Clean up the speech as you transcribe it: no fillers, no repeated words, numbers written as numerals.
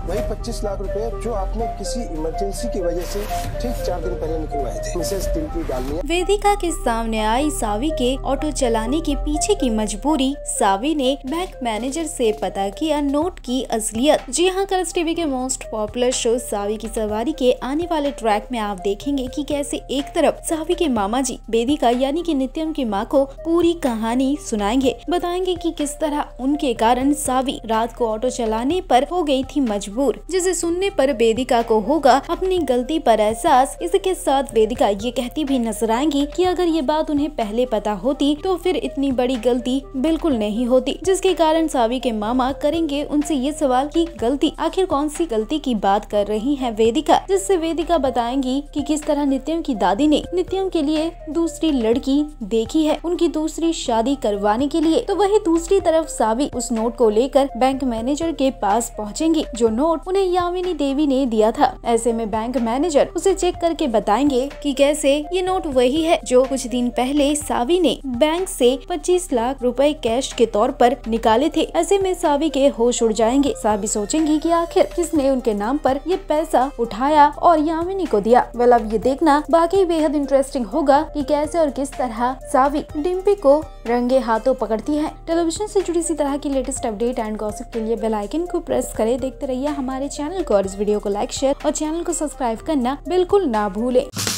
वही 25 लाख रुपए जो आपने किसी इमरजेंसी की वजह से ठीक 4 दिन पहले निकलवाए थे। मिसेस डिम्पी डालमिया। वेदिका के सामने आई सावी के ऑटो चलाने के पीछे की मजबूरी। सावी ने बैंक मैनेजर से पता किया नोट की असलियत। जी हाँ, कलर्स टीवी के मोस्ट पॉपुलर शो सावी की सवारी के आने वाले ट्रैक में आप देखेंगे कि कैसे एक तरफ सावी के मामा जी वेदिका यानी कि नित्यम की माँ को पूरी कहानी सुनाएंगे, बताएंगे कि किस तरह उनके कारण सावी रात को ऑटो चलाने पर हो गई थी मजबूर, जिसे सुनने पर वेदिका को होगा अपनी गलती पर एहसास। इसके साथ वेदिका ये कहती भी नजर आएंगी कि अगर ये बात उन्हें पहले पता होती तो फिर इतनी बड़ी गलती बिल्कुल नहीं होती, जिसके कारण सावी के मामा करेंगे उनसे ये सवाल कि गलती आखिर कौन सी गलती की बात कर रही है वेदिका, जिससे वेदिका बताएंगी कि किस तरह नित्यम की दादी ने नित्यम के लिए दूसरी लड़की देखी है उनकी दूसरी शादी करवाने के लिए। तो वही दूसरी तरफ सावी उस नोट को लेकर बैंक मैनेजर के पास पहुंचेंगी, जो नोट उन्हें यामिनी देवी ने दिया था। ऐसे में बैंक मैनेजर उसे चेक करके बताएंगे कि कैसे ये नोट वही है जो कुछ दिन पहले सावी ने बैंक से 25 लाख रुपए कैश के तौर पर निकाले थे। ऐसे में सावी के होश उड़ जाएंगे। सावी सोचेंगी कि आखिर किसने उनके नाम पर ये पैसा उठाया और यामिनी को दिया। वेल, अब ये देखना बाकी बेहद इंटरेस्टिंग होगा कि कैसे और किस तरह सावी डिम्पी को रंगे हाथों पकड़ती है। टेलीविजन से जुड़ी इसी तरह की लेटेस्ट अपडेट एंड गॉसिप के लिए बेल आइकन को प्रेस करें। देखते रहिए हमारे चैनल को और इस वीडियो को लाइक, शेयर और चैनल को सब्सक्राइब करना बिल्कुल ना भूलें।